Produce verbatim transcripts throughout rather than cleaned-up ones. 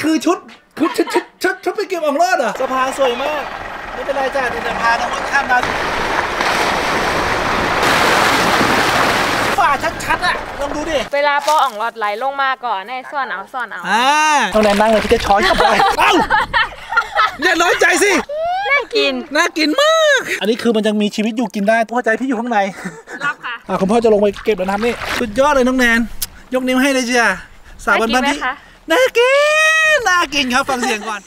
คือชุดชุดชุดชุดชุดชุดไปเก็บอ่องรอดเหรอสะพานสวยมากไม่เป็นไรจ้ะเดี๋ยวจะพาน้องมดข้ามน้ำฝ่าชัดๆอ่ะลองดูดิเวลาปออ่องรอดไหลลงมาก่อนให้ซ่อนเอาซ่อนเอาอ่าต้องแรงนั่งเลยที่จะช้อนเข้าไปเอ้าอย่าน้อยใจสิน่ากินน่ากินมากอันนี้คือมันยังมีชีวิตอยู่กินได้พ่อใจพี่อยู่ข้างในรับค่ะอ่าคุณพ่อจะลงไปเก็บแล้วทำนี่สุดยอดเลยน้องแนนยกนิ้วให้เลยจ้ะสาวบ้านๆที่น่ากินน่ากินครับฟังเสียงก่อน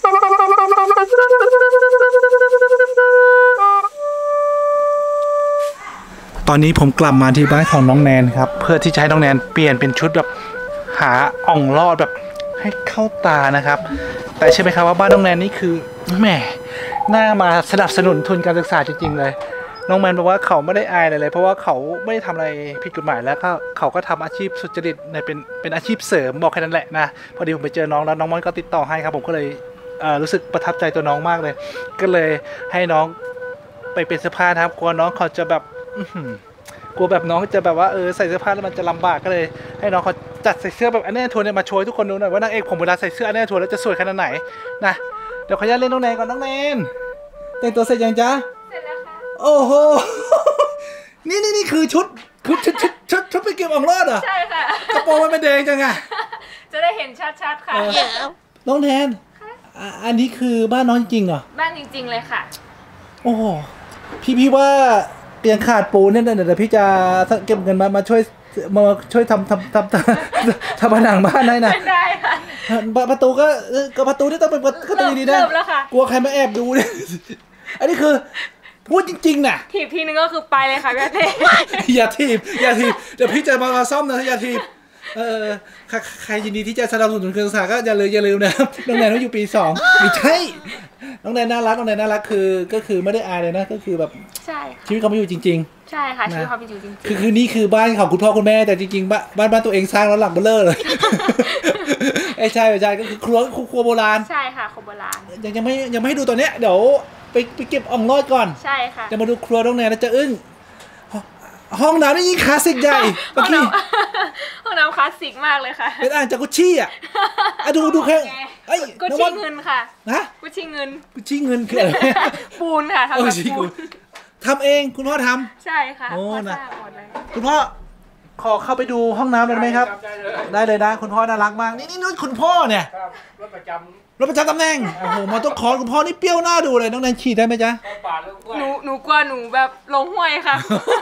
ตอนนี้ผมกลับมาที่บ้านของน้องแนนครับเพื่อที่จะให้น้องแนนเปลี่ยนเป็นชุดแบบหาอ่องรอดแบบให้เข้าตานะครับแต่ใช่ไหมครับว่าบ้านน้องแนนนี่คือแหมน่ามาสนับสนุนทุนการศึกษาจริงๆเลยน้องแมนบอกว่าเขาไม่ได้อายอะไรเลยเพราะว่าเขาไม่ได้ทำอะไรผิดกฎหมายแล้วก็เขาก็ทำอาชีพสุจริตในเป็นเป็นอาชีพเสริมบอกแค่นั้นแหละนะพอดีผมไปเจอน้องแล้วน้องมันก็ติดต่อให้ครับผมก็เลยรู้สึกประทับใจตัวน้องมากเลยก็เลยให้น้องไปเป็นเสื้อผ้านะครับกลัวน้องเขาจะแบบกลัวแบบน้องจะแบบว่าเออใส่เสื้อผ้าแล้วมันจะลำบากก็เลยให้น้องเขาจัดใส่เสื้อแบบอันนี้ทัวร์เนี่ยมาโชว์ทุกคนดูหน่อยว่านางเอกผมเวลาใส่เสื้ออันนี้ทัวร์แล้วจะสวยขนาดไหนนะเดี๋ยวขออนุญาตเล่นน้องแนนก่อนน้องแนนแต่งตัวเสร็จยังจ๊ะเสร็จแล้วค่ะโอ้โหนี่นี่นี่คือชุดชุดชุดชุดชุดชุดไปเก็บอ่องรอดเหรอใช่ค่ะกระโปรงมันเป็นแดงจังอะจะได้เห็นชัดๆค่ะน้องแนนอันนี้คือบ้านน้องจริงเหรอบ้านจริงๆเลยค่ะโอ้พี่พี่ว่าเตียงขาดปูนเนี่ยเดี๋ยวพี่จะเก็บเงินมามาช่วยมาช่วยทำทำทำทำผนังบ้านให้นะได้ค่ะประตูก็ก็ประตูนี่ต้องเป็นประตูดีนะกลัวใครมาแอบดูเนี่ยอันนี้คือพูดจริงๆน่ะถีบทีนึงก็คือไปเลยค่ะพี่เต้อย่าถีบอย่าถีบเดี๋ยวพี่จะมาซ่อมนะอย่าถีบเออใครยินดีที่จะสนับสนุนการศึกษาก็อย่าเลยอย่าลืมนะน้องแนนต้องอยู่ปีสองไม่ใช่น้องแนนน่ารักน้องแนนน่ารักคือก็คือไม่ได้อายเลยนะก็คือแบบใช่ชีวิตเขาไม่อยู่จริงๆใช่ค่ะชีวิตเขาไม่อยู่จริงๆคือคือนี่คือบ้านของคุณพ่อคุณแม่แต่จริงๆบ้านบ้านบ้านตัวเองสร้างแล้วหลังเบลอเลยไอ้ใช่ใช่ก็คือครัวครัวโบราณใช่ค่ะครัวโบราณยังยังไม่ยังไม่ให้ดูตัวเนี้ยเดี๋ยวไปไปเก็บอ่องรอดก่อนใช่ค่ะจะมาดูครัวน้องแนนแล้วจะอึ้งห้องน้ำนี่ยิ่งคลาสสิกใหญ่ห้องน้ำห้องน้ำคลาสสิกมากเลยค่ะเป็นอ่างจากกุชชี่อ่ะอะดูดูแค่ไอ้กุชชี่เงินค่ะนะกุชชี่เงินกุชชี่เงินคืออะไรปูนค่ะทำแบบปูนทำเองคุณพ่อทำใช่ค่ะโอ้นะคุณพ่อขอเข้าไปดูห้องน้ำได้ไหมครับได้เลยนะคุณพ่อน่ารักมากนี่นี่นู่นคุณพ่อเนี่ยรถประจำรถประจำตำแหน่งโอ้โหมาต้องขอคุณพ่อนี่เปรี้ยวหน้าดูเลยน้องแนนขี่ได้ไหมจ๊ะหนูหนูกลัวหนูแบบลงห้วยค่ะ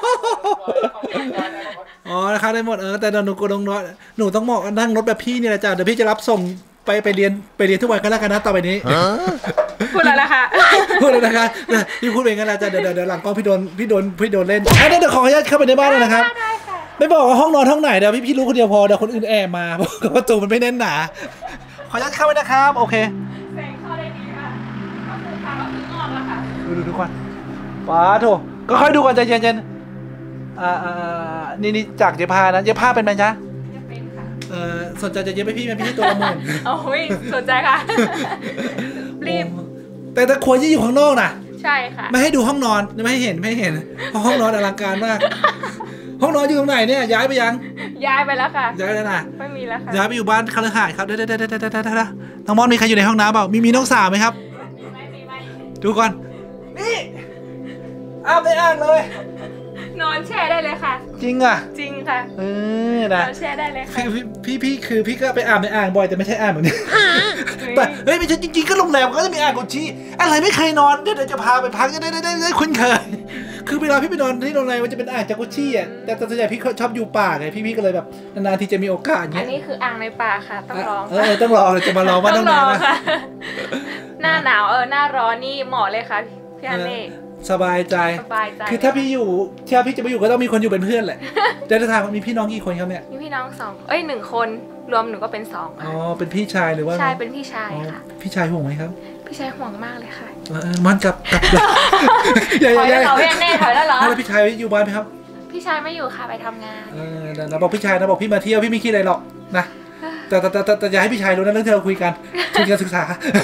อ๋อนะคะได้หมดเออแต่หนูกลัวลงน้อยหนูต้องเหมาะนั่งรถแบบพี่นี่แหละจ้ะเดี๋ยวพี่จะรับส่งไปไปเรียนไปเรียนทุกวันก็แล้วกันนะต่อไปนี้พูดแล้วนะคะพูดแล้วนะคะพี่พูดเองกันแล้วจ้ะเดี๋ยวเดี๋ยวหลังกล้องพี่โดนพี่โดนพี่โดนเล่นเดี๋ยวขออนุญาตเข้าไปในบ้านเลยนะครับไม่บอกว่าห้องนอนห้องไหนเดี๋ยวพี่พี่รู้คนเดียวพอเดี๋ยวคนอื่นแอบมาเพราะประตูมันไม่แน่นหนาขออนุญาตเข้าไปนะครับโอเคแสงเข้าได้ดีค่ะก็คือทางก็คืองอกแล้วค่ะดูดูทุกคนป้าโถก็ค่อยดูก่อนใจเย็นๆอ่าอ่านี่นี่จากเย็บผ้านะเย็บผ้าเป็นไหมจ๊ะเป็นค่ะเออสนใจจะเย็บให้พี่ไหมพี่ตัวละหมื่นโอ้ยสนใจค่ะรีบแต่แต่ควรจะอยู่ข้างนอกนะใช่ค่ะไม่ให้ดูห้องนอนไม่ให้เห็นไม่ให้เห็นเพราะห้องนอนอลังการมากห้องนอนอยู่ตรงไหนเนี่ยย้ายไปยังย้ายไปแล้วค่ะย้ายแล้วนะไม่มีแล้วค่ะย้ายไปอยู่บ้านคฤหาสน์ครับเด้อเด้อเด้อเด้อเด้อเด้อน้องมอนมีใครอยู่ในห้องน้ำเปล่ามีมีน้องสาวไหมครับไม่มีไม่ดูก่อนนี่อาบในอ่างเลยนอนแช่ได้เลยค่ะจริงอ่ะจริงค่ะเออนะนอนแช่ได้เลยค่ะพี่พี่คือพี่ก็ไปอาบในอ่างบ่อยแต่ไม่ใช่อ่างแบบนี้แต่เฮ้ยไม่ใช่จริงๆก็โรงแรมก็จะมีอ่างกุชชี่อะไรไม่เคยนอนเดี๋ยวจะพาไปพักจะได้ได้ได้คุ้นเคยคือเวลาพี่ไปนอนที่โรงแรมมันจะเป็นอ่างจากกุชชี่อ่ะแต่ส่วนใหญ่พี่ชอบอยู่ป่าไงพี่พี่ก็เลยแบบนานๆที่จะมีโอกาสเงี้ยอันนี้คืออ่างในป่าค่ะต้องลองเออต้องลองจะมาลองว่าต้องลองค่ะหน้าหนาวเออหน้าร้อนนี่เหมาะเลยค่ะพี่อันนี่สบายใจสบายใจคือถ้าพี่อยู่ถ้าพี่จะไปอยู่ก็ต้องมีคนอยู่เป็นเพื่อนแหละเดี๋ยวจะถามว่ามีพี่น้องกี่คนครับเนี่ยมีพี่น้องสองเอ้ยหนึ่งคนรวมหนูก็เป็นสองอ๋อเป็นพี่ชายหรือว่าใช่เป็นพี่ชายค่ะพี่ชายห่วงไหมครับพี่ชายห่วงมากเลยค่ะเออมันกับกับถอยแล้วเหรอพี่แน่ถอยแล้วเหรอแล้วพี่ชายอยู่บ้านไหมครับพี่ชายไม่อยู่ค่ะไปทำงานเออนะบอกพี่ชายนะบอกพี่มาเที่ยวพี่ไม่คิดอะไรหรอกนะแต่แต่แต่แต่อย่าให้พี่ชายรู้นะเรื่องที่เราคุยกันทุนการศึกษา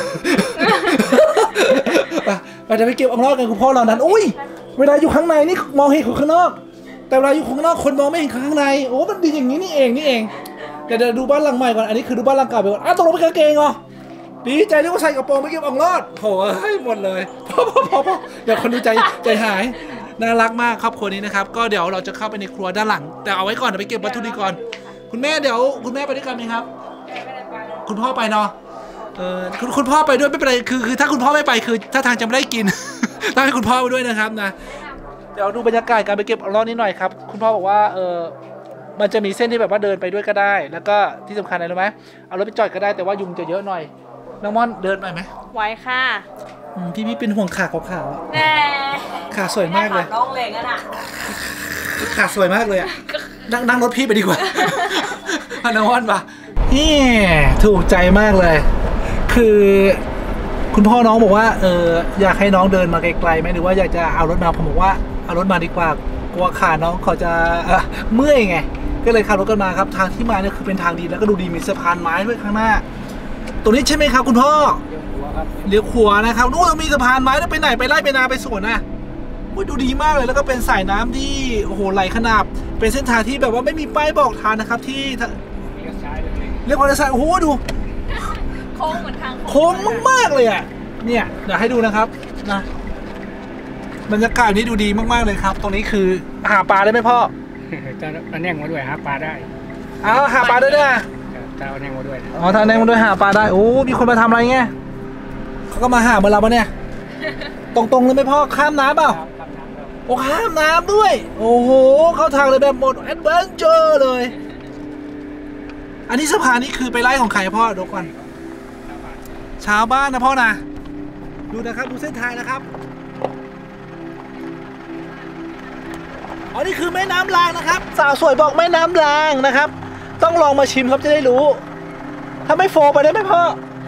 เราจะไปเก็บอ่องรอดกันคุณพ่อเรานั้นอุ้ยเวลาอยู่ข้างในนี่มองเห็นข้างนอกแต่เวลาอยู่ข้างนอกคนมองไม่เห็นข้างในโอ้มันดีอย่างนี้นี่เองนี่เองเดี๋ยวดูบ้านหลังใหม่ก่อนอันนี้คือดูบ้านหลังเก่าไปก่อนอ้าวตกลงเป็นกางเกงเหรอดีใจที่ว่าใส่กระโปรงไม่เก็บอ่องรอดโถ่เฮ้ยหมดเลยพอพอพอพอเดี๋ยวคนดูใจใจหายน่ารักมากครอบครัวนี้นะครับก็เดี๋ยวเราจะเข้าไปในครัวด้านหลังแต่เอาไว้ก่อนเดี๋ยวไปเก็บวัตถุดิบก่อนคุณแม่เดี๋ยวคุณแม่ไปด้วยกันไหมครับคุณพ่อไปเนาะเออคุณคุณพ่อไปด้วยไม่เป็นไรคือคือถ้าคุณพ่อไม่ไปคือถ้าทางจะไม่ได้กิน ต้องให้คุณพ่อไปด้วยนะครับนะเดี๋ยวดูบรรยากาศการไปเก็บอ่องรอดนิดหน่อยครับคุณพ่อบอกว่าเออมันจะมีเส้นที่แบบว่าเดินไปด้วยก็ได้ แล้วก็ที่สำคัญอะไรรู้ไหมเอารถไปจอดก็ได้แต่ว่ายุงจะเยอะหน่อยน้องม่อนเดินไปไหมไว้ค่ะพี่พี่เป็นห่วงขาขาวๆแน่ขาสวยมากเลยน้องเล็งอ่ะน่ะขาสวยมากเลยอ่ะนั่งนั่งรถพี่ไปดีกว่าพนวันปะนี่ถูกใจมากเลยคือคุณพ่อน้องบอกว่าเอออยากให้น้องเดินมาไกลๆไหมหรือว่าอยากจะเอารถมาผมบอกว่าเอารถมาดีกว่ากลัวขาน้องเขาจะเมื่อยไงก็เลยขับรถกันมาครับทางที่มาเนี่ยคือเป็นทางดีแล้วก็ดูดีมีสะพานไม้ด้วยข้างหน้าตรงนี้ใช่ไหมครับคุณพ่อเลี้ยวขวานะครับนู้นมีสะพานไม้แล้วไปไหนไปไล่ไปนาไปสวนนะดูดีมากเลยแล้วก็เป็นสายน้ำที่โอ้โหไหลขนาบเป็นเส้นทางที่แบบว่าไม่มีป้ายบอกทางนะครับที่เลี้ยวขวาซ้ายโอ้โหดูโค้งเหมือนทางโค้งมากๆเลยอ่ะเนี่ยเดี๋ยวให้ดูนะครับนะบรรยากาศนี้ดูดีมากๆเลยครับตรงนี้คือหาปลาได้ไหมพ่อจะเอาแน่งมาด้วยหาปลาได้อ้าวหาปลาได้ด้วยจะเอาแน่งมาด้วยอ๋อถ้าแน่งมาด้วยหาปลาได้โอ้มีคนมาทำอะไรเงี้ยเขาก็มาหาเมื่อเราปะเนี่ยตรงๆเลยไหมพ่อข้ามน้ำเปล่าโอ้ข้ามน้ำด้วยโอ้โหเข้าทางเลยแบบหมดแอดเวนเจอร์เลยอันนี้สะพานนี้คือไปไล่ของใครพ่อดูก่อนชาวบ้านนะพ่อนะดูนะครับดูเส้นทางนะครับอ๋อนี่คือแม่น้ำลางนะครับสาวสวยบอกแม่น้ำลางนะครับต้องลองมาชิมครับจะได้รู้ถ้าไม่โฟไปได้ไหมพ่อ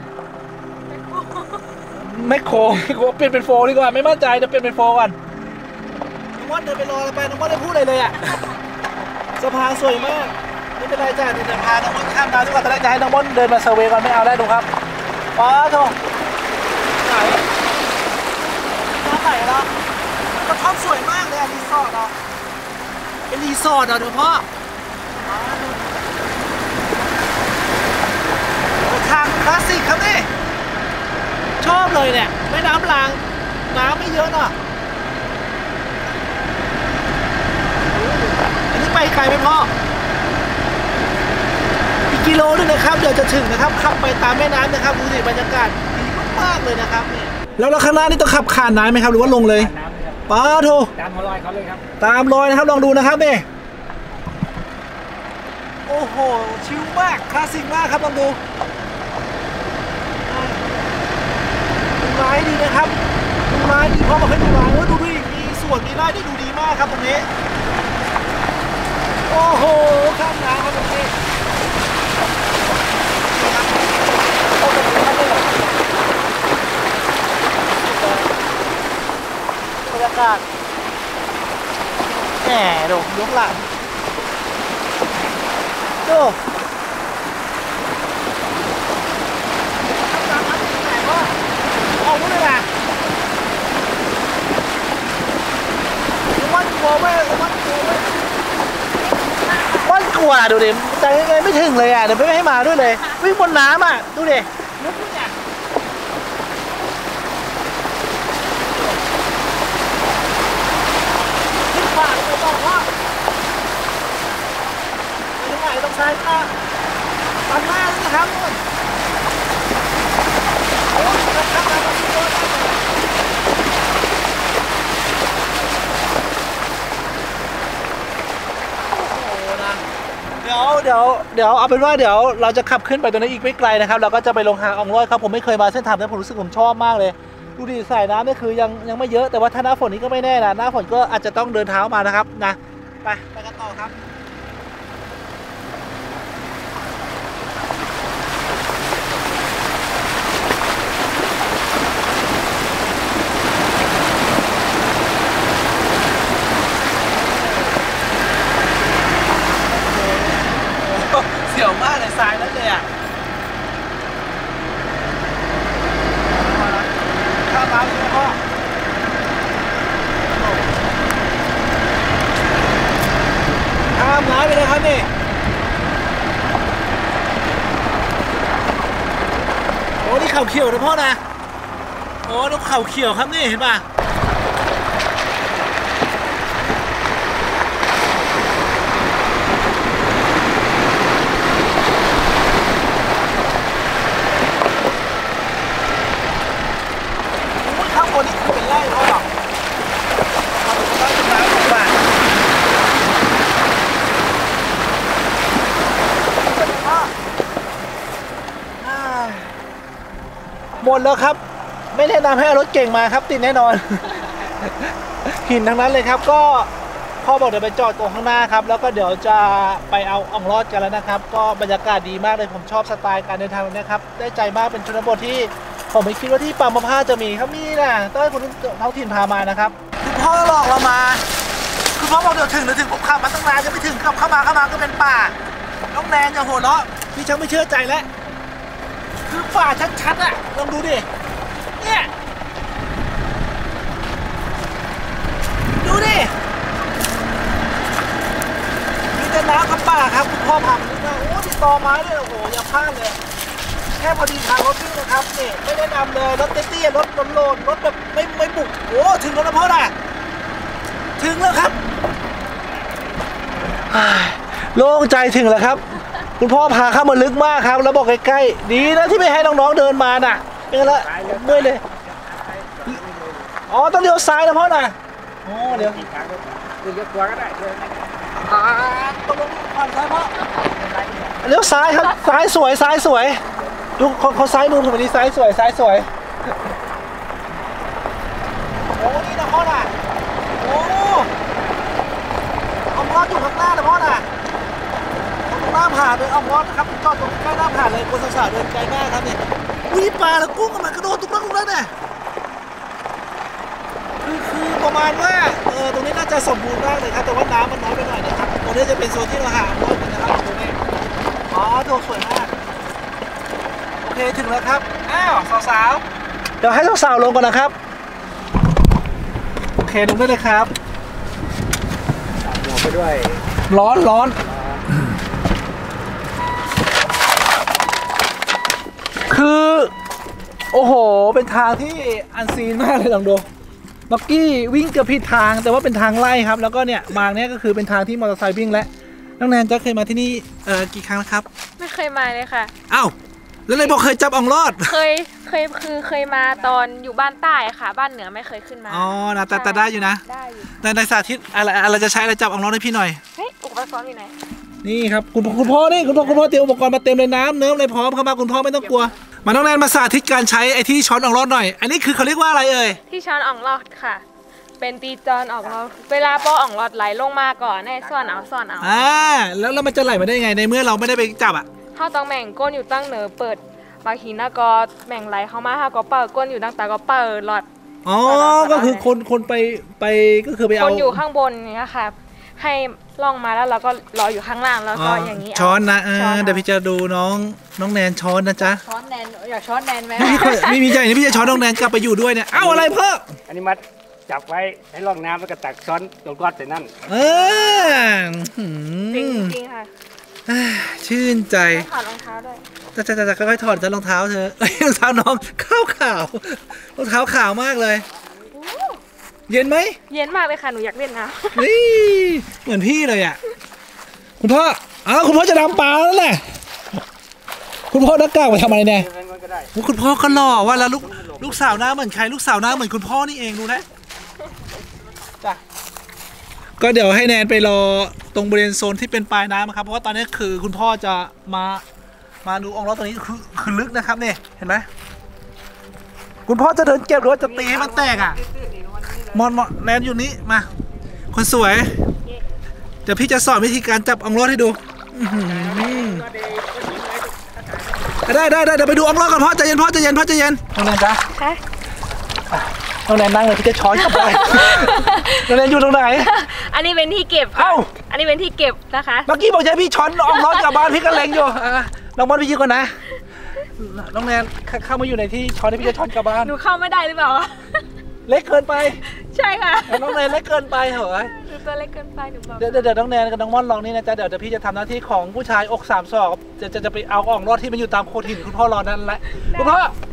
ไม่โคไม่โคเปลี่ยนเป็นโฟดีกว่าไม่มั่นใจจะเปลี่ยนเป็นโฟก่อนน้องม่อนเดินไปรอแล้วไปน้องม่อนได้พูดอะไรเลยอ่ะสะพานสวยมากไม่เป็นไรจ้ะเดี๋ยวพาน้องม่อนข้ามน้ำดีกว่าแต่แรกจะให้น้องม่อนเดินมาเซอร์เวย์ก่อนไม่เอาได้ดูครับป้าโถไหนน้ำไหนเนาะกระท่อมสวยมากเลยรีสอร์ทเนาะเป็นรีสอร์ทเหรอเดี๋ยวพ่อทางคลาสสิกครับนี่ชอบเลยเนี่ยแม่น้ำลางน้ำไม่เยอะเนาะอันนี้ไปไกลไหมพ่ออีกกิโลนึงนะครับเดี๋ยวจะถึงนะครับขับไปตามแม่น้ำนะครับดูสิบรรยากาศดีมากๆเลยนะครับแล้วเราข้างหน้านี่ต้องขับขานน้ำไหมครับหรือว่าลงเลยป้าโถตามรอยเขาเลยครับตามรอยนะครับลองดูนะครับนี่โอ้โหชิลมากคลาสสิกมากครับลองดูดูไม้ดีนะครับดูไม้ดีเพราะมาให้ดูไม้ว่าดูดิมีสวนมีไร่ได้ดูดีมากครับตรงนี้โอ้โหข้ามน้ำครับตรงนี้บรรยากาศแหมดูยกหลังดูออกด้วยนะวันกลัวเว้ยวันกลัวเว้ยวันกลัวดูดิใจยังไงไม่ถึงเลยอ่ะเดี๋ยวไม่ให้มาด้วยเลยวิ่งบนน้ำอ่ะดูดิลุกเนี่ยขึ้นป่าเลยบอกว่าตรงไหนตรงซ้ายก็ตันหน้าเลยนะครับโอ้ยนะครับเดี๋ยวเดี๋ยวเดี๋ยวเอาเป็นว่าเดี๋ยวเราจะขับขึ้นไปตรงนี้อีกไม่ไกลนะครับเราก็จะไปลงหาอ่องลอยครับผมไม่เคยมาเส้นทางนั้นผมรู้สึกผมชอบมากเลยดูดิสายน้ำนี่คือยังยังไม่เยอะแต่ว่าถ้าหน้าฝนนี้ก็ไม่แน่นะหน้าฝนก็อาจจะต้องเดินเท้ามานะครับนะไปไปกันต่อครับเสี่ยวมากเลยทรายนั่นเลยอ่ะข้าวเปล่าใช่ไหมพ่อข้าวนี่เข่าเขียวนะพ่อนะโอ้นกเข่าเขียวครับนี่เห็นป่ะข้างบนนี่คือเป็นไร่เขาหรอเราจะได้เป็นน้ำของบ้านหมดแล้วครับไม่แนะนำให้เอารถเก่งมาครับติดแน่นอน หินทั้งนั้นเลยครับก็พ่อบอกเดี๋ยวไปจอดตรงข้างหน้าครับแล้วก็เดี๋ยวจะไปเอาอ่องรอดกันแล้วนะครับก็บรรยากาศดีมากเลยผมชอบสไตล์การเดินทางแบบนี้ครับได้ใจมากเป็นชนบทที่ผมไม่คิดว่าที่ป่ามาผ้าจะมีครับนี่นะต้องให้คนท้องถิ่นพามานะครับคุณพ่อหลอกเรามาคุณพ่อบอกเดี๋ยวถึงเดี๋ยวถึงผมขับมาตั้งนานจะไม่ถึงขับเข้ามาเข้ามาก็เป็นป่าน้องแนนอย่าโหดเนาะพี่ชักไม่เชื่อใจแล้วคือป่าชัดๆอ่ะลองดูดิเนี่ยดูดิมีแต่น้ำกับป่าครับคุณพ่อพามาดูนะโอ้ที่ตอไม้เลยโอ้โหอย่าพลาดเลยแค่พอดีทางรถวิ่งนะครับนี่ไม่แนะนำเลยรถเตี้ยๆรถโลนๆรถแบบไม่ไม่บุกโอ้ถึงแล้วนะพ่อน่ะถึงแล้วครับโล่งใจถึงแล้วครับคุณพ่อพาเข้ามาลึกมากครับแล้วบอกใกล้ๆดีนะที่ไม่ให้น้องๆเดินมาน่ะเป็นไงละเมื่อยเลยอ๋อต้องเลี้ยวซ้ายนะพ่อน่ะอ๋อเดี๋ยวอีกทางก็เดี๋ยวขวาก็ได้เลยอ่าต้องลงผ่านซ้ายพ่อเลี้ยวซ้ายครับซ้ายสวยซ้ายสวยดูเขาเขาซ้ายมือผมนี้ซ้ายสวยซ้ายสวยโอ้นี่นะพ่อน่ะโอ้เอาพ่ออยู่ข้างหน้านะพ่อน่ะตรงหน้าผ่านเลยเอาพ่อนะครับจอดตรงใกล้หน้าผ่านเลยคนสาวๆเดินไกลมากครับเนี่ยวิ่งปลาแล้วกุ้งมันกระโดดตุ๊กตุ๊กตุ๊กตุ๊กเนี่ยคือคือประมาณว่าเออตรงนี้น่าจะสมบูรณ์มากเลยครับแต่ว่าน้ำมันน้อยไปหน่อยนะครับตรงนี้จะเป็นโซนที่เราหาโน้ตกันนะครับตรงนี้อ๋อโถสวยมากโอเคถึงแล้วครับอ้าวสาวๆเดี๋ยวให้สาวๆลงก่อนนะครับโอเคลงได้เลยครับหัวไปด้วยร้อนร้อนคือโอ้โหเป็นทางที่อันซีนมากเลยลองดูบักกี้วิ่งเกือบผิดทางแต่ว่าเป็นทางไล่ครับแล้วก็เนี่ยมาเนี้ยก็คือเป็นทางที่มอเตอร์ไซค์วิ่งและน้องแนนจะเคยมาที่นี่เอ่อกี่ครั้งแล้วครับไม่เคยมาเลยค่ะอ้าวแล้วเลยบอกเคยจับอ่องรอดเคยเคยคือเคยมาตอนอยู่บ้านใต้ค่ะ บ้านเหนือไม่เคยขึ้นมาอ๋อนะแต่แต่ได้อยู่นะได้อยู่ในในสาธิตอะไรอะไรจะใช้อะไรจับอ่องรอดให้พี่หน่อยเฮ้ยอุปกรณ์อยู่ไหนนี่ครับคุณคุณพ่อนี่คุณพ่อคุณพ่อเตรียมอุปกรณ์มาเต็มเลยน้ำเนิ้มอะไรพร้อมเข้ามาคุณพ่อไม่ต้องกลัวมาน้องแนนมาสาธิตการใช้ไอ้ที่ช้อนอ่องรอดหน่อยอันนี้คือเขาเรียกว่าอะไรเอ่ยที่ช้อนอ่องรอดค่ะ เป็นตีจอนอ่องรอดเวลาปออ่องรอดไหลลงมาก่อนให้ซ่อนเอาซ่อนเอาอ่าแล้วแล้วมันจะไหลมาได้ยังไงในเมื่อเราไม่ได้ไปจับอ่ะถ้าต้องแบ่งก้นอยู่ตั้งเหนือเปิดบางทีน่าก็แบ่งไหลเข้ามาถ้าก็เปิดก้นอยู่ตั้งแต่ก็เปิดหลอดอ๋อก็คือคนคนไปไปก็คือไปคเอานอยู่ข้างบนอย่างเงี้ยค่ะให้ล่องมาแล้วเราก็รออยู่ข้างล่างแล้วก็อย่างนี้ช้อนนะเอช้อเดี๋ยวพี่จะดูน้องน้องแนนช้อนนะจ๊ะช้อนแนนอยากช้อนแนนไหมไม่ค่อยไม่มีใจนี่พี่จะช้อนน้องแนนกลับไปอยู่ด้วยเนี่ยเอ้าอะไรเพิ่มอันนี้มัดจับไว้ให้ร่องน้ำแล้วก็ตักช้อนตรงก้อนใส่นั่นเออหืมจริงจริงค่ะอ่าชื่นใจต้องถอดรองเท้าด้วยจะจะจะค่อยๆถอดจะรองเท้าเธอเอ้ยรองเท้าน้องขาวขาวรองเท้าขาวมากเลย เย็นไหมเย็นมากเลยค่ะหนูอยากเล่นน้นี่เหมือนพี่เลยอ่ะคุณพ่ออ้าวคุณพ่อจะดำปลาแล้วแหละคุณพ่อนักกากไปทำอะไรเนี่ยเล่นก็ได้โอ้คุณพ่อก็หล่อว่าแล้วลูกลูกสาวหน้าเหมือนใครลูกสาวหน้าเหมือนคุณพ่อนี่เองดูนะจ้ะก็เดี๋ยวให้แนนไปรอตรงบริเวณโซนที่เป็นปลายน้ำครับเพราะว่าตอนนี้คือคุณพ่อจะมามาดูอ่องล้อตรงนี้คือคือลึกนะครับเนี่ยเห็นไหมคุณพ่อจะเดินเก็บหรือว่าจะตีให้มันแตกอ่ะมอนมอนแนนอยู่นี้มาคนสวยเดี๋ยวพี่จะสอนวิธีการจับอ่องล้อให้ดูอื้อหือได้ได้ได้เดี๋ยวไปดูอ่องล้อก่อนพ่อใจเย็นพ่อใจเย็นพ่อใจเย็นน้องแนนจ้ะำค่ะน้องแนนนั่งเลยพี่จะช้อนกลับไป น้องแนนอยู่ตรงไหนอันนี้เป็นที่เก็บเอ้าอันนี้เป็นที่เก็บนะคะเมื่อกี้บอกจะให้พี่ช้อนอ่องล้อกลับบ้านพี่ก็เล็งอยู่อ่ะน้องบอลไปยืนก่อนนะน้องแนนเข้ามาอยู่ในที่ช้อนที่พี่จะช้อนกลับบ้านหนูเข้าไม่ได้หรือเปล่าเล็กเกินไปใช่ค่ะน้องแนนเล็กเกินไปเหรอหนูตัวเล็กเกินไปหนูบอกเดี๋ยวเดี๋ยวน้องแนนกับน้องม่อนลองนี่นะจ๊ะเดี๋ยวเดี๋ยวพี่จะทำหน้าที่ของผู้ชายอกสามศอกจะจะจะไปเอาอ่องรอดที่มันอยู่ตามโขดหินคุณพ่อรอนั่นแหละคุณพ่อ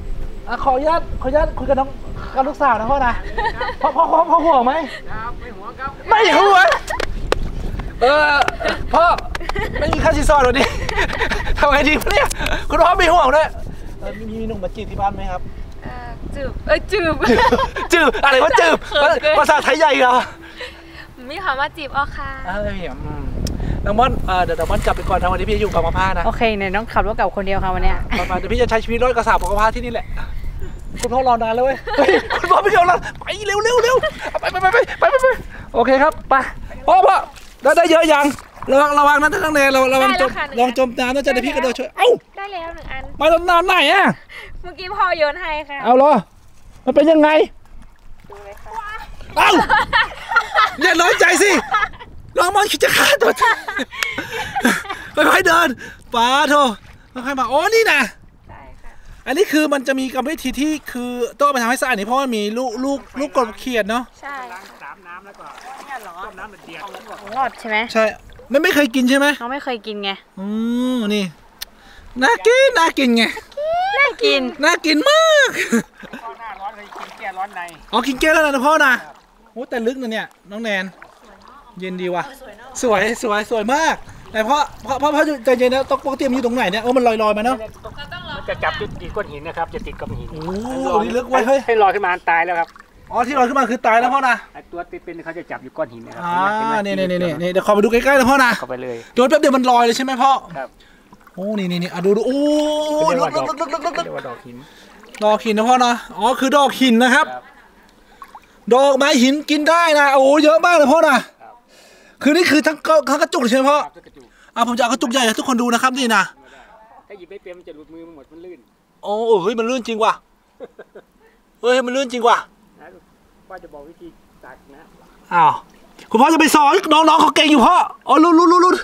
อ่ะขออนุญาตขออนุญาตคุยกับน้องกับลูกสาวนะพ่อนะพ่อพ่อพ่อพ่อห่วงไหมครับไม่หัวครับไม่ห่วงเออพ่อไม่มีค่าสินสอดหรอดิทำไงดีเนี่ยคุณพ่อไม่ห่วงด้วยเออมีหนุ่มมาจีบที่บ้านไหมครับเอ่อจืบเอ้ยจืบจืบอะไรวะจืบเขินเกินภาษาไทยใหญ่เหรอมีคำว่าจีบอ๋อค่ะเอ้ยอืมน้องม่อนเออเดี๋ยวน้องม่อนกลับไปก่อนนะวันนี้พี่จะอยู่กับมาผ้านะโอเคเนี่ยน้องขับรถกลับคนเดียวค่ะวันเนี้ยต่อไปเดี๋ยวพี่จะใช้ชีวิตรอดกระสาบกับมาผ้าที่นี่แหละคุณพ่อรอนานแล้วเว้ยเฮ้ยคุณพ่อไม่ยอมรอไปเร็วเร็วเร็วไปไปไปไปไปไปไปโอเคครับไปพ่อพ่อได้ได้เยอะยังระวังระวังนะทั้งแนวระวังจมลองจมน้ำนะจะได้พี่กระโดดช่วยเอ้าได้แล้วหนึ่งอันมาตำนานไหนอ่ะเมื่อกี้พ่อโยนให้ค่ะเอาเหรอมันเป็นยังไงดูเลยค่ะเอ้าอย่าน้อยใจสิน้องมันคิดจะฆ่าตัว ไปไปเดินป้าโทค่อยๆมาโอ้นี่นะใช่ค่ะอันนี้คือมันจะมีกรรมวิธีที่คือต้องเอาไปทำให้สะอาดนี่เพราะมันมีลูกลูกลูกกบเขียดเนาะใช่ล้างสามน้ำแล้วก็ต้มน้ำเดือดรอดใช่ไหมใช่ไม่ไม่เคยกินใช่ไหมน้องไม่เคยกินไงอืมนี่น่ากินน่ากินไงน่ากินน่ากินมากข้าวหน้าร้อนเลยกินแก้ร้อนในอ๋อกินแก้วแล้วนะพ่อนะโอ้แต่ลึกนะเนี่ยน้องแนนเย็นดีว่ะสวยสวยสวยมากแต่พ่อพ่อพ่อพ่อใจเย็นนะต้องปกติมันอยู่ตรงไหนเนี่ยโอ้มันลอยลอยมาเนาะมันจะจับจุดติดก้อนหินนะครับจะติดกับหินโอ้นี่ลึกไว้เฮ้ยให้ลอยขึ้นมาตายแล้วครับอ๋อที่ลอยขึ้นมาคือตายแล้วพ่อนะไอตัวติดเป็นเขาจะจับอยู่ก้อนหินนะครัอ่าเห็ไหมนี่นี่นี่นี่เดี๋ยวขอไปดูใกล้ๆนะพ่อนะเข้าไปเลยโดนแป๊บเดียวมันลอยเลยใช่ไหมพ่อครับโอ้นี่นี่นี่อ่ะดูดูโอ้เรียกลึว่าก ดลึอกกลึกลึกลึกลึกเรียกว่าดอกหินดอกหินนะพ่อนะอ๋อคือดอกหินนะครับครับดอกไม้หินกินได้นะโอ้เยอะมากเลยพ่อนะคือนี่คือทั้งก็ทั้งกระจุกเลยใช่ไหมพ่อครับจะกระจุกอ่ะผมจะเอากระจุกใหญ่ให้ทุกคนดูนะครับนี่นะถ้าหยิบไม่เป็นมันจะหลุดมือมันหมดมันลื่นโอ้เฮ้ยมันลื่นจริงว่ะเฮ้ยมันลื่นจริงว่ะนะพ่อจะบอกวิธีตักนะอ้าวคุณพ่อจะไปสอนน้องๆเขาเก่งอยู่พ่ออ๋อลุ้นลุ้นลุ้นลุ้น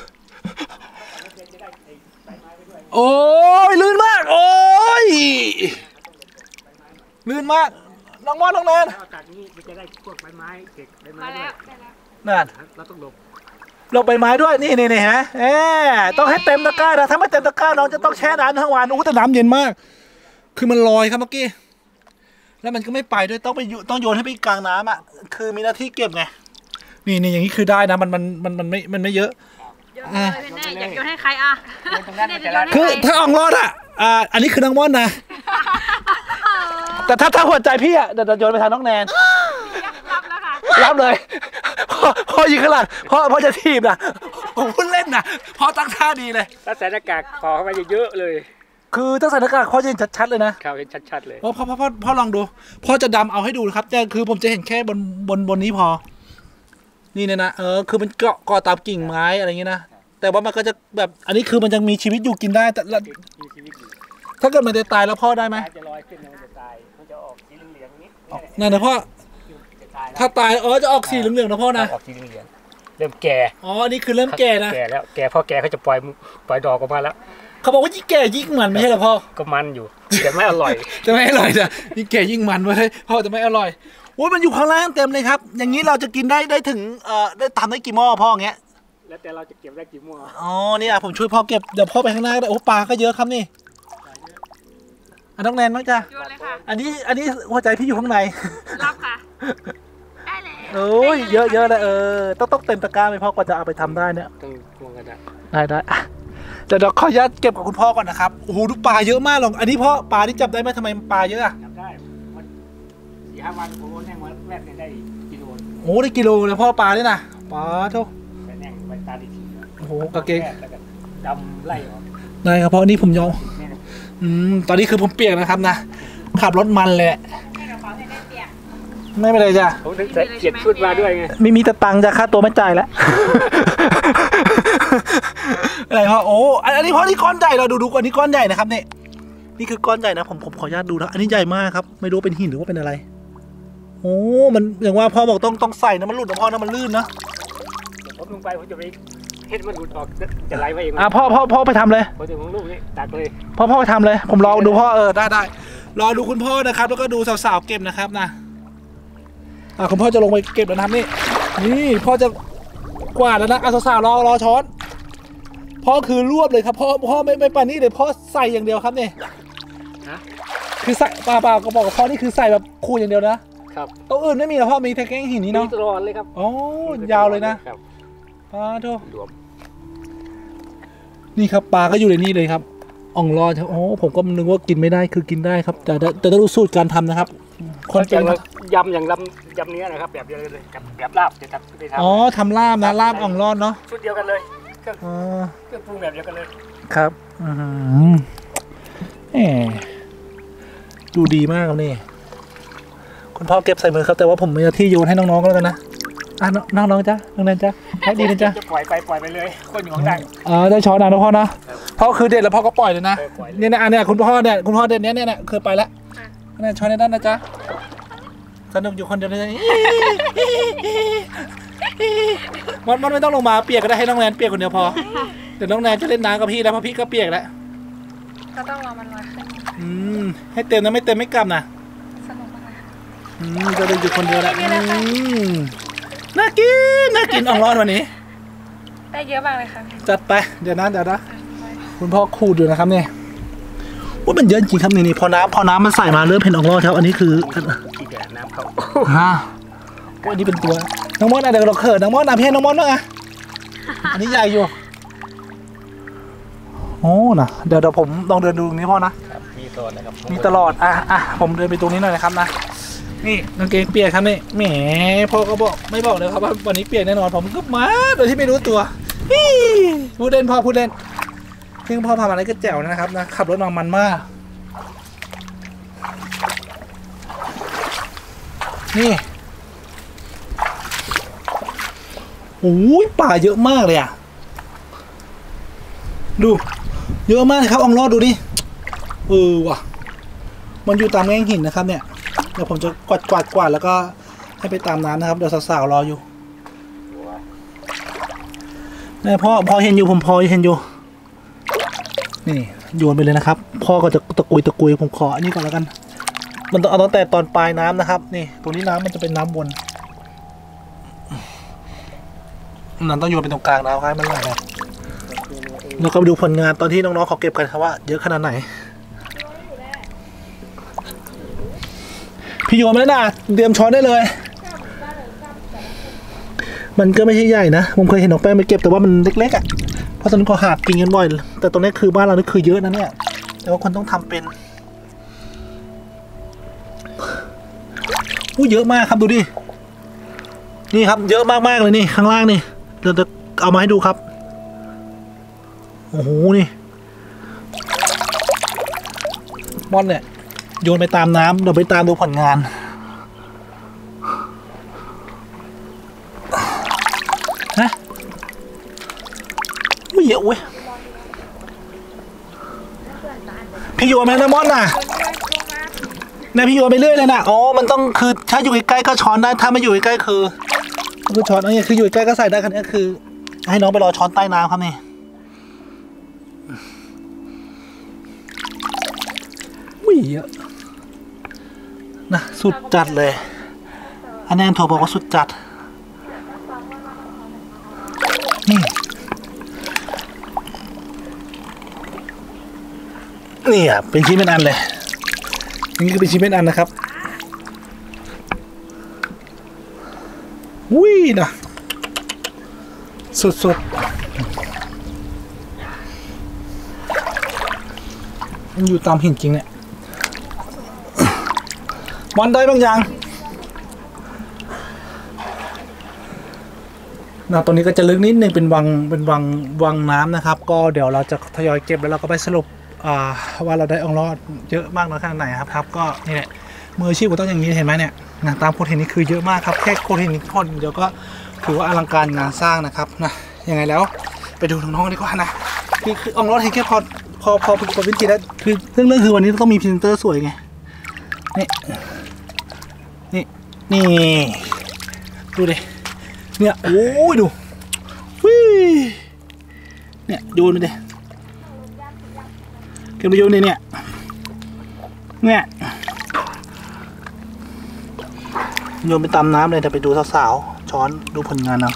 โอ้ยลื่นมากโอ้ยลื่นมากน้องม่อนน้องแนนถ้าเอาตักนี้มันจะได้พวกใบไม้เด็กใบไม้มาด้วแล้ยวได้แล้วนั่นเราต้องหลบลงใบไม้ด้วยนี่นี่นี่ฮะเอ๊ต้องให้เต็มตะกร้านะถ้าไม่เต็มตะกร้าน้องจะต้องแช่น้ำทั้งวันอู้แต่น้ำเย็นมาก คือมันลอยครับเมื่อกี้แล้วมันก็ไม่ไปด้วยต้องไปอยู่ต้องโยนให้ไปกลางน้ำอ่ะคือมีหน้าที่เก็บไงนี่นี่อย่างนี้คือได้นะมันมันมันมันไม่มันไม่เยอะโยนเลยเป็นแน่อยากโยนให้ใครอ่ะตรงนั้นมันจะโยนให้คือใครถ้าอ่องรอดอ่ะอ่าอันนี้คือน้องม่อนนะแต่ถ้าถ้าหัวใจพี่อ่ะเดี๋ยวจะโยนไปทางน้องแนนรับแล้วค่ะรับเลยพ่อพ่อยิงขางหลังพ่อพ่อจะทีบนะผมพูดเล่นนะพ่อตั้งท่าดีเลยถ้าใส่หน้ากากขอเข้าไปเยอะๆเลยคือตั้งใส่หน้ากากพ่อจะเห็นชัดๆเลยนะครับเห็นชัดๆเลยพ่อพ่อพ่อพ่อพ่อลองดูพ่อจะดำเอาให้ดูนะครับแต่คือผมจะเห็นแค่บนบนบนนี้พอ นี่เนี่ยนะเออคือมันเกาะเกาะตามกิ่งไม้อะไรอย่างเงี้ยนะแต่ว่ามันก็จะแบบอันนี้คือมันยังมีชีวิตอยู่กินได้แต่ละมีชีวิตอยู่ถ้าเกิดมันจะตายแล้วพ่อได้ไหมตาจะลอยขึ้นแล้วมันจะตายมันจะออกสีเหลืองๆนิดนั่นนะพ่อจะตายแล้วถ้าตายเออจะออกสีเหลืองๆนะพ่อนะออกสีเหลืองๆเริ่มแก่อ๋ออันนี้คือเริ่มแก่นะแก่แล้วแก่พอแก่เขาจะปล่อยปล่อยดอกออกมาแล้วเขาบอกว่ายิ่งแก่ยิ่งมันไม่ใช่เหรอพ่อก็มันอยู่แต่ไม่อร่อยจะไม่อร่อยนะยิ่งแก่ยิ่งมันเว้ยพ่อจะไม่อร่อยโอ้ยมันอยู่ข้างล่างเต็มเลยครับ อย่างนี้เราจะกินได้ได้ถึงเอ่อได้ทำได้กี่หม้อพ่ออย่างเงี้ยแล้วแต่เราจะเก็บได้กี่หม้ออ๋อนี่อ่ะผมช่วยพ่อเก็บเดี๋ยวพ่อไปข้างหน้าก็ได้โอ้ปลาก็เยอะครับนี่อันน้องแนนมั้งจ้ะโยนเลยค่ะอันนี้อันนี้หัวใจพี่อยู่ข้างในรับค่ะ ได้แล้วโอ้ยเยอะเยอะเลยเออต้องต้องเต็มตะกร้าไหมพ่อกว่าจะเอาไปทำได้เนี่ยต้องมองกันนะได้ได้อ่ะเดี๋ยวเราขออนุญาตเก็บกับคุณพ่อก่อนนะครับโอ้โหดูปลาเยอะมากหรอกอันนี้พ่อปลาที่จับได้ไหมทำไมปลาเยอะอ่ะทำได้มันสี่ห้าวันผมแน่งวันแรกเนี่ยได้กิโลโอ้ได้กิโลเลยพ่อปลาด้วยนะปลาเท่าแต่แน่งไปตาดีทีโอ้โหกางเกงแล้วก็ดำไล่ออกได้ครับเพราะอันนี้ผมยอมนี่นะอืมตอนนี้คือผมเปียกนะครับนะขับรถมันเลยไม่เป็นไรจ้ะผมถึงใส่เกียรติชุดมาด้วยไงไม่มีแต่ตังค์จะค่าตัวไม่จ่ายแล้ว อะไรพ่อโอ้อันนี้พ่อนี่ก้อนใหญ่เราดูดูก่อนนี่ก้อนใหญ่นะครับเนี่ยนี่คือก้อนใหญ่นะผมผมขออนุญาตดูนะอันนี้ใหญ่มากครับไม่รู้เป็นหินหรือว่าเป็นอะไรโอ้มันอย่างว่าพ่อบอกต้องต้องใส่นะมันหลุดนะพ่อนะมันลื่นนะผมลงไปผมจะไปเฮ็ดมันหลุดออกจะไหลมาเองอ่ะพ่อพ่อพ่อไปทำเลยผมถึงของลูกนี่ตักเลยพ่อพ่อไปทำเลย ผมรอดูพ่อเออได้ได้รอดูคุณพ่อนะครับ แล้วก็ดูสาวๆเก็บนะครับนะอ่ะคุณพ่อจะลงไปเก็บแล้วนะครับนี่นี่พ่อจะกวาดแล้วนะอ่ะสาวๆรอรอช้อนพ่อคือรวบเลยครับพ่อพ่อไม่ไม่ปานนี้เลยพ่อใส่อย่างเดียวครับเนี่ยฮะคือใส่เปล่าเปล่ากระบอกกระเพาะนี่คือใส่แบบคูอย่างเดียวนะครับ ตัวอื่นไม่มีหรอพ่อมีแต่แกงหินนี้มีเนาะตลอดเลยครับอ๋อยาวเลยนะครับ ปลาโทรวมนี่ครับปลาก็อยู่ในนี่เลยครับอ่องรอดครับโอ้ผมก็นึกว่ากินไม่ได้คือกินได้ครับ แต่แต่ต้องรู้สูตรการทำนะครับ คนอเป็นย่างยำอย่างลำยำเนี้ยนะครับแบบเดียวกันเลยกับแบบลาบจะทำไปทำอ๋อทำลาบนะลาบอ่องรอดเนาะชุดเดียวกันเลยเครื่องอ๋อเครื่องปรุงแบบเดียวกันเลยครับอืมแหมดูดีมากครับนี่คุณพ่อเก็บใส่มือครับแต่ว่าผมมีหน้าที่โยนให้น้องๆก็แล้วกันนะอ่ะน้องๆจ้ะน้องแนนจ้ะให้ดีนะจ๊ะจะปล่อยไปปล่อยไปเลยคนอยู่ข้างล่างอ๋อได้ช้อนนะพ่อนะพ่อคือเด็ดแล้วพ่อก็ปล่อยเลยนะเออปล่อยเลยเนี่ยนะอันเนี้ยคุณพ่อเนี่ยคุณพ่อเด็ดเนี้ยเนี่ยเนี่ยเคยไปแล้วนี่ช้อนในด้านนะจ๊ะสนุกอยู่คนเดียวเลยมันมันไม่ต้องลงมาเปียกก็ได้ให้น้องแนนเปียกคนเดียวพอเดี๋ยวน้องแนนจะเล่นน้ำกับพี่แล้วเพราะพี่ก็เปียกแล้วก็ต้องรอมันลอยขึ้นอืมให้เต็มนะไม่เต็มไม่กลับนะสนุกมากเลยค่ะอืมจะได้อยู่คนเดียวแหละอืมน่ากินน่ากินอ่องร้อนวันนี้ได้เยอะมากเลยค่ะจัดไปเดี๋ยวนะเดี๋ยวนะคุณพ่อขูดอยู่นะครับเนี่ยว่ามันเยอะจริงครับนี่นี่พอน้ำพอน้ำมันใส่มาเริ่มเห็นอ่องร้อนครับอันนี้คือขี้แก่น้ำเข้าฮะโอ้ยนี่เป็นตัวน้องมดอ่ะเดี๋ยวเราเขินน้องมดอ่ะพี่ให้น้องมดบ้างอ่ะอันนี้ใหญ่อยู่โอ้นะเดี๋ยวเดี๋ยวผมลองเดินดูตรงนี้พ่อนะครับมีตลอดนะครับมีตลอด อ่ะอ่ะผมเดินไปตรงนี้หน่อยนะครับนะ นี่กางเกงเปียกครับนี่ แหมพ่อก็บอกไม่บอกเลยครับว่าวันนี้เปียกแน่นอน ผมก็มาโดยที่ไม่รู้ตัวฮิพูดเล่นพ่อพูดเล่นซึ่งพ่อพามาอะไรก็แจ๋วนะครับนะ ขับรถมามันมาก นี่โอ้ยป่าเยอะมากเลยอ่ะ ดู เยอะมากเลยครับอองรอดดูดิ เออว่ะ มันอยู่ตามแง่งหินนะครับเนี่ย เดี๋ยวผมจะกวาดกวาดกวาดแล้วก็ให้ไปตามน้ำนะครับ เดี๋ยวสาวๆรออยู่นี่พ่อพอเห็นอยู่ผมพอเห็นอยู่ นี่โยนไปเลยนะครับ พ่อก็จะตะกุยตะกุยผมขออันนี้ก่อนแล้วกัน มันต้องเอาตั้งแต่ตอนปลายน้ำนะครับ นี่ตรงนี้น้ำมันจะเป็นน้ำวนนั่นต้องโยนไปตรงกลางน้ำให้มันไหลไปแล้วก็ไปดูผลงานตอนที่น้องๆเขาเก็บกันครับว่าเยอะขนาดไหน พี่โยนมาแล้วนะเตรียมช้อนได้เลย มันก็ไม่ใช่ใหญ่นะผมเคยเห็นน้องแป้งไปเก็บแต่ว่ามันเล็กๆอ่ะเพราะตอนนั้นก็หากินกันบ่อยแต่ตรงนี้คือบ้านเรานี่คือเยอะนะเนี่ยแต่ว่าคนต้องทำเป็นอู้เยอะมากครับดูดินี่ครับเยอะมากๆเลยนี่ข้างล่างนี่เดี๋ยวจะเอามาให้ดูครับโอ้โหนี่ม่อนเนี่ยโยนไปตามน้ำเดี๋ยวไปตามดูผลงานฮะอุ้ยเยอะเว้ยพี่โยนไหมนะม่อนน่ะเนี่ยพี่โยนไปเรื่อยเลยนะอ๋อมันต้องคือถ้าอยู่ใกล้ๆก็ช้อนได้ถ้าไม่อยู่ใกล้ๆคือคือช้อนอันนี้คืออยู่ใกล้ก็ใส่ได้คันนี้คือให้น้องไปรอช้อนใต้น้ำครับนี่อุ้ยเยอะนะสุดจัดเลยอันนี้อันโทรบอกว่าสุดจัดนี่นี่อ่ะเป็นชิ้นเป็นอันเลยนี่คือเป็นชิ้นเป็นอันนะครับอุ้ยนะสุดๆมันอยู่ตามหินจริงเนี่ยบอลได้บางอย่างนะตรงนี้ก็จะลึกนิดนึงเป็นวังเป็นวังวังน้ำนะครับก็เดี๋ยวเราจะทยอยเก็บแล้วเราก็ไปสรุปอ่าว่าเราได้อ่องรอดเยอะมากน้อยขนาดไหนครับครับก็นี่แหละมืออาชีพก็ต้องอย่างนี้เห็นไหมเนี่ยนะตามโคตรเห็นนี่คือเยอะมากครับแค่โคตรเห็นนี่คนเดียวก็ถือว่าอลังการงานสร้างนะครับนะยังไงแล้วไปดูน้องๆกันดีกว่านะคือคืออ่องรอดเห็นแค่พอพอพอพอวิธีแล้วคือเรื่องเรื่องคือวันนี้ต้องมีพรีเซนเตอร์สวยไงนี่นี่นี่ดูดิเนี่ยโอ้ยดูวิเนี่ยโยนไปดิเก็บไปโยนเลยเนี่ยเนี่ยโยนไปตามน้ำเลยแต่ไปดูสาวๆช้อนดูผลงานเอา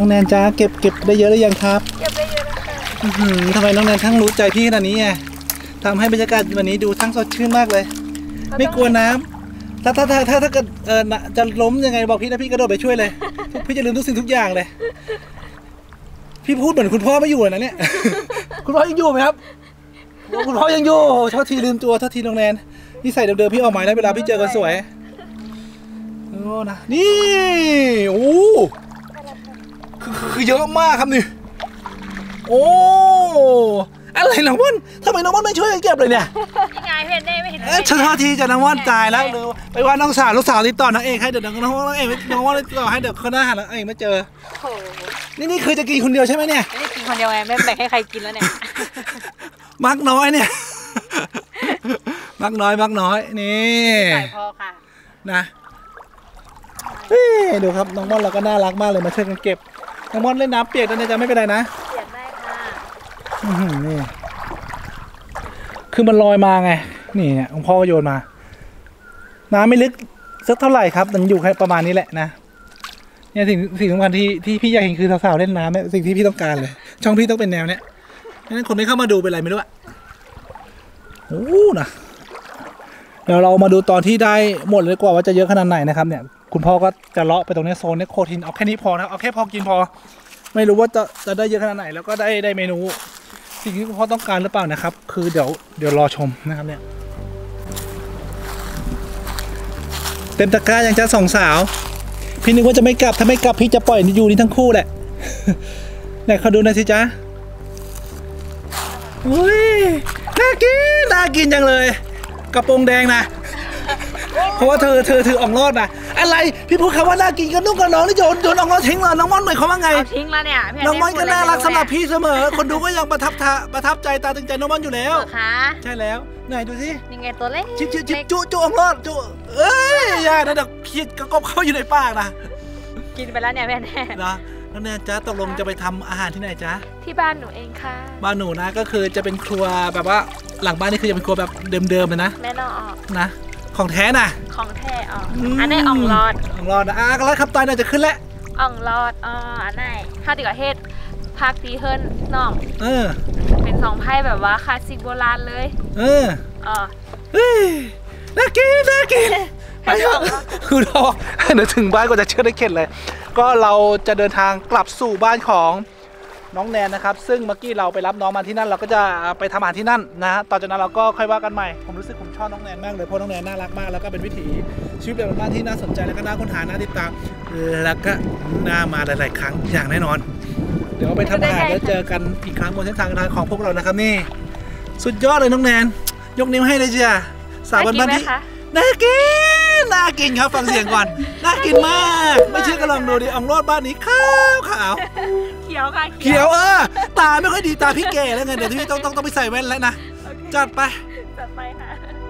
องแนนจ้าเก็บเก็บได้เยอะหรือยังครับเก็บได้เยอะแล้วค่ะอื้อหือทำไมน้องแนนทั้งรู้ใจพี่ขนาดนี้ไงทำให้บรรยากาศวันนี้ดูทั้งสดชื่นมากเลย ไม่กลัวน้ำถ้าถ้าถ้าถ้าถ้าเกิดเออน่ะจะล้มยังไงบอกพี่นะพี่กระโดดไปช่วยเลย พี่จะลืมทุกสิ่งทุกอย่างเลย พี่พูดเหมือนคุณพ่อไม่อยู่เลยนะเนี่ย คุณพ่อยังอยู่ไหมครับโอ้คุณพ่อยังอยู่โทษทีลืมตัวโทษทีน้องแนนนี่ใส่เดิมๆพี่ออกมาได้เวลาพี่เจอกันสวยโอ้นะนี่โอ้คือคือคือเยอะมากครับนี่โอ้อะไรน้องม่อนทำไมน้องม่อนไม่ช่วยกันเก็บเลยเนี่ยยังไงเพื่อนแน่ไม่เห็นเออชาทีจะน้องม่อนตายแล้วหรือไปว่าน้องสาวลูกสาวติดต่อนางเอกให้เดี๋ยวน้องน้องน้องเอกน้องม่อนติดต่อให้เดี๋ยวเขาหน้าหานางเอกไม่เจอโอ้โหนี่นี่คือจะกินคนเดียวใช่ไหมเนี่ยไม่ได้กินคนเดียวไงไม่แบ่งให้ใครกินแล้วเนี่ยมักน้อยเนี่ย มักน้อยมักน้อยนี่ใส่พอค่ะนะเฮ้ยดูครับน้องม่อนเราก็น่ารักมากเลยมาช่วยกันเก็บน้องม่อนเล่นน้ำเปียกตอนนี้จะไม่เป็นไรนะเปลี่ยนได้ค่ะอื้อหือนี่คือมันลอยมาไงนี่เนี่ยหลวงพ่อก็โยนมา น้ำไม่ลึกสักเท่าไหร่ครับมันอยู่แค่ประมาณนี้แหละนะเนี่ยสิ่งสิ่งสำคัญที่ที่พี่อยากเห็นคือสาวๆเล่นน้ำเนี่ยสิ่งที่พี่ต้องการเลย ช่องพี่ต้องเป็นแนวเนี้ยนั้นคนไม่เข้ามาดูเป็นไรไม่รู้อะโอ้นะเดี๋ยวเรามาดูตอนที่ได้หมดเลยดีกว่าว่าจะเยอะขนาดไหนนะครับเนี่ยคุณพ่อก็จะเลาะไปตรงนี้โซนนี้โคทินเอาแค่นี้พอนะเอาแค่พอกินพอ ไม่รู้ว่าจะจะได้เยอะขนาดไหนแล้วก็ได้ได้เมนูสิ่งที่คุณพ่อต้องการหรือเปล่านะครับ คือเดี๋ยวเดี๋ยวรอชมนะครับเนี่ยเต็มตะกร้ายังจะสองสาวพี่นึกว่าจะไม่กลับถ้าไม่กลับพี่จะปล่อยอยู่นี่ทั้งคู่แหละ ไหนเขาดูหน่อยสิจ๊ะอุ้ยน่ากินน่ากินจังเลยกระโปรงแดงนะ เพราะว่าเธอเธอถืออ่องรอดนะอะไรพี่พูดคำว่าน่ากินกับนุ่งกับน้องนี่โยนโยนอ่องรอดทิ้งเลยน้องม่อนหมายความว่าไงเอาทิ้งแล้วเนี่ยพี่น้องม่อนก็น่ารักสำหรับพี่เสมอ คนดูก็ยังประทับทะประทับใจตาตึงใจน้องม่อนอยู่แล้วเหรอคะใช่แล้วไหนดูสิยังไงตัวเล็กชิบชิบชิบจุจุอ่องรอดจุเอ้ยอย่านะเดี๋ยวพี่กระกบเข้าอยู่ในปากนะกินไปแล้วเนี่ยพี่แน่นะแล้วเนี่ยจ๊ะตกลงจะไปทำอาหารที่ไหนจ๊ะที่บ้านหนูเองค่ะบ้านหนูนะก็คือจะเป็นครัวแบบว่าหลังบ้านนี่คือจะเป็นครัวแบบเดิมๆเลยนะแม่นอออกนะของแท้น่ะของแท้ออกมอันนี้อ่องรอดอ่องรอดนะอ่ะแล้วครับตอนนี้จะขึ้นแล้วอ่องรอดอ๋ออันไหนข้าวติกว่าเฮ็ดพักตีเฮิรนน้องเออเป็นสองไพ่แบบว่าคลาสสิกโบราณเลยเอออ๋อเฮ้ยน่ากินน่ากินไปเถอะคือเราเดี๋ยวถึงบ้านก็จะเชื่อได้เข็ดเลย ก็เราจะเดินทางกลับสู่บ้านของน้องแนนนะครับ ซึ่งเมื่อกี้เราไปรับน้องมาที่นั่นเราก็จะไปทำอาหารที่นั่นนะต่อจากนั้นเราก็ค่อยว่ากันใหม่ผมรู้สึกผมชอบน้องแนนมากเลยเพราะน้องแนนน่ารักมากแล้วก็เป็นวิถีชีวิตแบบบ้านที่น่าสนใจแล้วก็น่าค้นหาน่าติดตามแล้วก็น่ามาหลายๆครั้งอย่างแน่นอน เดี๋ยวไปทำอาหารแล้วเจอกันอีกครั้งบนเส้นทางการของพวกเรานะครับนี่สุดยอดเลยน้องแนนยกนิ้วให้เลยจ้ะสาวบ้านๆที่น่ากินน่ากินครับฟังเสียงก่อนน่ากินมากไม่เชื่อก็ลองดูดิอ่องรอดบ้านนี้ขาวขาวเขียวค่ะเขียวเออตาไม่ค่อยดีตาพี่แก่แล้วไงเดี๋ยวพี่ต้องต้องต้องไปใส่แว่นแล้วนะจัดไปจัดไปค่ะ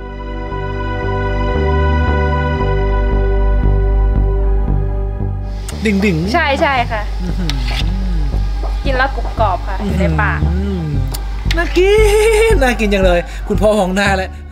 ดิ่งดิ่งใช่ใช่ค่ะ กินแล้วกรุบกรอบค่ะอยู่ในปากน่ากินน่ากินจังเลย คุณพ่อของหน้าแล้ว